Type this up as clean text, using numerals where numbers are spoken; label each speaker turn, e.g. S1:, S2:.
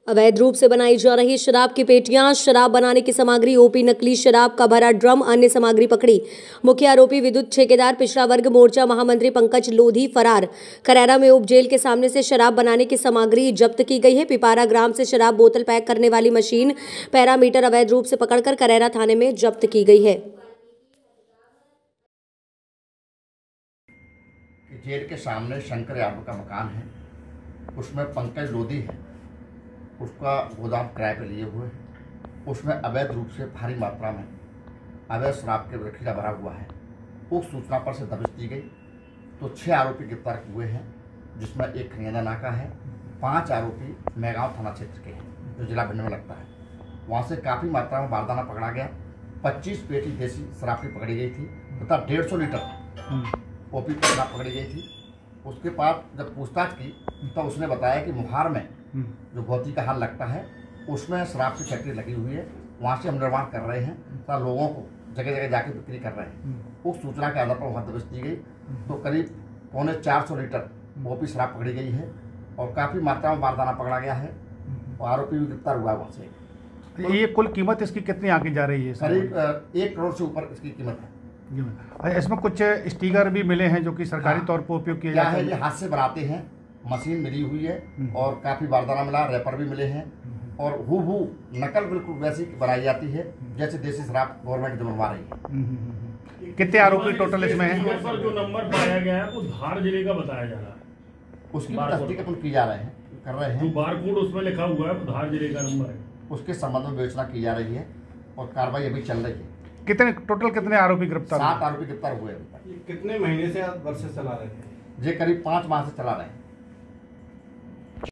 S1: अवैध रूप से बनाई जा रही शराब की पेटियां, शराब बनाने की सामग्री, ओपी, नकली शराब का भरा ड्रम, अन्य सामग्री पकड़ी। मुख्य आरोपी विद्युत ठेकेदार पिछड़ा वर्ग मोर्चा महामंत्री पंकज लोधी फरार। करैरा में उप जेल के सामने से शराब बनाने की सामग्री जब्त की गई है। पिपारा ग्राम से शराब बोतल पैक करने वाली मशीन, पैरामीटर अवैध रूप से पकड़कर करैरा थाने में जब्त की गई है।
S2: जेल के सामने शंकर यादव का मकान है, उसमें पंकज लोधी है, उसका गोदाम किराए पे लिए हुए है। उसमें अवैध रूप से भारी मात्रा में अवैध शराब के रखीला भरा हुआ है। उस सूचना पर से दबिश दी गई तो 6 आरोपी गिरफ्तार हुए हैं, जिसमें एक खनियाना नाका है। 5 आरोपी मैगांव थाना क्षेत्र के हैं, जो जिला भिंड में लगता है। वहाँ से काफ़ी मात्रा में बारदाना पकड़ा गया। 25 पेटी देसी शराब की पकड़ी गई थी तथा 150 लीटर ओपी शराब पकड़ी गई थी। उसके बाद जब पूछताछ की तो उसने बताया कि मुहार में जो भौती का हाल लगता है, उसमें शराब की फैक्ट्री लगी हुई है। वहाँ से हम निर्माण कर रहे हैं तथा लोगों को जगह जगह जाके बिक्री कर रहे हैं। उस सूचना के आधार पर वहाँ दबिश दी गई तो करीब 450 लीटर ओपी शराब पकड़ी गई है और काफ़ी मात्रा में बारदाना पकड़ा गया है और आरोपी भी गिरफ्तार हुआ है वहाँ से।
S3: ये कुल कीमत इसकी कितनी आंकी जा रही है?
S2: करीब 1 करोड़ से ऊपर इसकी कीमत है।
S3: इसमें कुछ स्टिकर भी मिले हैं जो कि सरकारी तौर पर उपयोग किए जाते हैं।
S2: ये हाथ से बनाते हैं, मशीन मिली हुई है और काफ़ी बारदाना मिला, रैपर भी मिले हैं और हूबहू नकल बिल्कुल वैसी बनाई जाती है जैसे देसी शराब गवर्नमेंट जो बनवा रही है।
S3: कितने आरोपी टोटल इसमें हैं?
S4: पर जो नंबर पाया गया है वो धार जिले का बताया जा रहा है,
S2: उसकी तस्दीक अपन की जा रहे हैं, कर रहे हैं।
S4: जो बारकोड उसमें लिखा हुआ है वो धार जिले का नंबर है,
S2: उसके संबंध में विवेचना की जा रही है और कार्रवाई अभी चल रही है।
S3: कितने आरोपी गिरफ्तार?
S2: 7 आरोपी गिरफ्तार हुए।
S5: कितने महीने से आप वर्ष से चला रहे हैं?
S2: ये करीब 5 माह से चला रहे हैं।